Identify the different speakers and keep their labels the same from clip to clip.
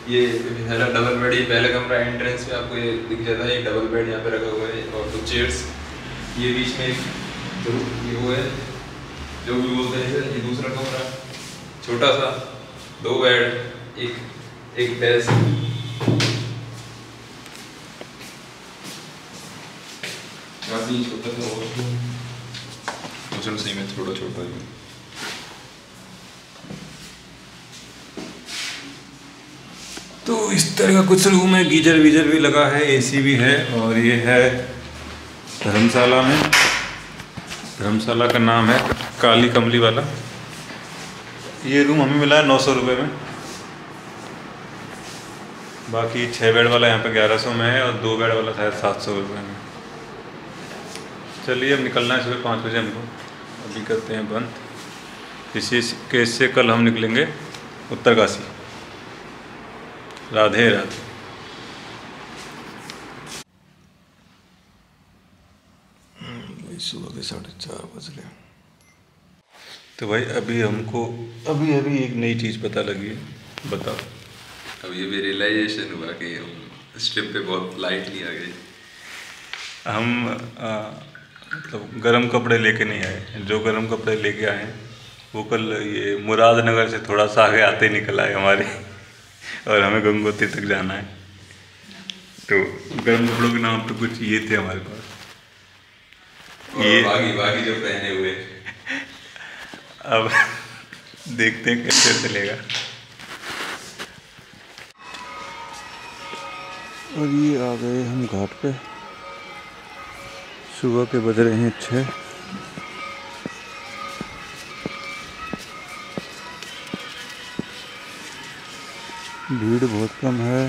Speaker 1: ये है ना डबल बेड। ये पहला कमरा एंट्रेंस पे आपको ये दिख जाता है। ये डबल बेड यहाँ पे रखा हुआ है और कुछ चेयर्स। ये बीच में एक जो ये वो है जो भी बोलते हैं ये दूसरा कमरा छोटा सा, 2 बेड, एक डेस्क। काफी छोटा सा वॉशरूम सही में थोड़ा छोटा है। तो इस तरह का कुछ रूम है। गीजर वीजर भी लगा है, एसी भी है। और ये है धर्मशाला में। धर्मशाला का नाम है काली कमली वाला। ये रूम हमें मिला है 900 रुपये में। बाकी 6 बेड वाला यहाँ पे 1100 में है और 2 बेड वाला शायद 700 रुपये में। चलिए अब निकलना है सुबह 5 बजे हमको। अभी करते हैं बंद। इसी केस से कल हम निकलेंगे उत्तरकाशी। राधे राधे। सुबह के 4:30 बज रहे। तो भाई अभी हमको अभी एक नई चीज़ पता लगी है। बताओ।
Speaker 2: अब ये भी रियलाइजेशन हुआ कि हम इस ट्रिप पे बहुत लाइटली आ गए।
Speaker 1: हम मतलब गर्म कपड़े लेके नहीं आए। जो गर्म कपड़े लेके आए हैं वो कल ये मुरादनगर से थोड़ा सा आगे आते ही निकल आए हमारे। और हमें गंगोत्री तक जाना है। तो गर्म कपड़ों के नाम पे कुछ ये थे हमारे पास।
Speaker 2: ये बाकी जो पहने हुए।
Speaker 1: अब देखते हैं कैसे चलेगा। और ये आ गए हम घाट पे। सुबह के बज रहे हैं 6। भीड़ बहुत कम है।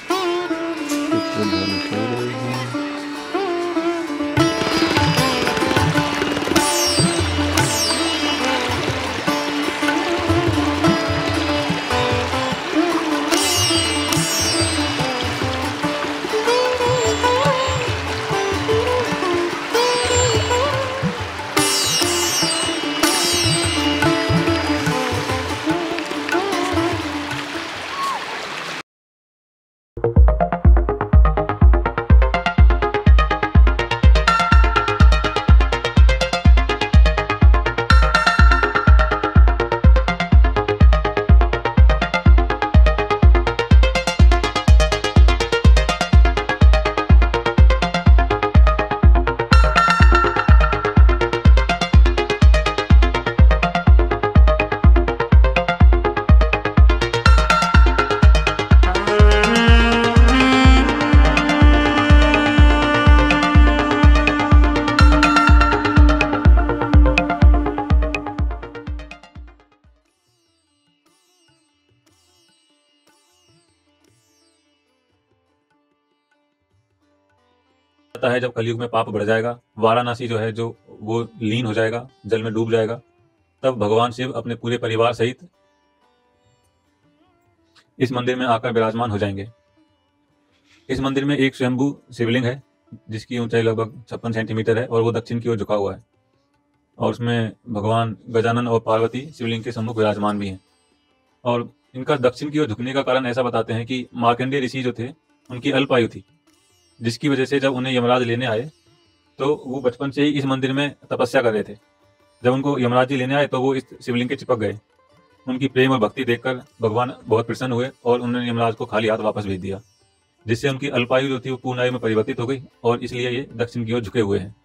Speaker 3: है जब कलयुग में पाप बढ़ जाएगा, वाराणसी जो है जो वो लीन हो जाएगा, जल में डूब जाएगा, तब भगवान शिव अपने पूरे परिवार सहित इस मंदिर में आकर विराजमान हो जाएंगे। इस मंदिर में एक स्वयंभू शिवलिंग है जिसकी ऊंचाई लगभग 56 सेंटीमीटर है और वो दक्षिण की ओर झुका हुआ है। और उसमें भगवान गजानन और पार्वती शिवलिंग के सम्मुख विराजमान भी हैं। और इनका दक्षिण की ओर झुकने का कारण ऐसा बताते हैं कि मार्कंडेय ऋषि जो थे उनकी अल्प आयु थी, जिसकी वजह से जब उन्हें यमराज लेने आए तो वो बचपन से ही इस मंदिर में तपस्या कर रहे थे। जब उनको यमराज जी लेने आए तो वो इस शिवलिंग के चिपक गए। उनकी प्रेम और भक्ति देखकर भगवान बहुत प्रसन्न हुए और उन्होंने यमराज को खाली हाथ वापस भेज दिया, जिससे उनकी अल्पायु जो थी वो पूर्ण आयु में परिवर्तित हो गई और इसलिए ये दक्षिण की ओर झुके हुए हैं।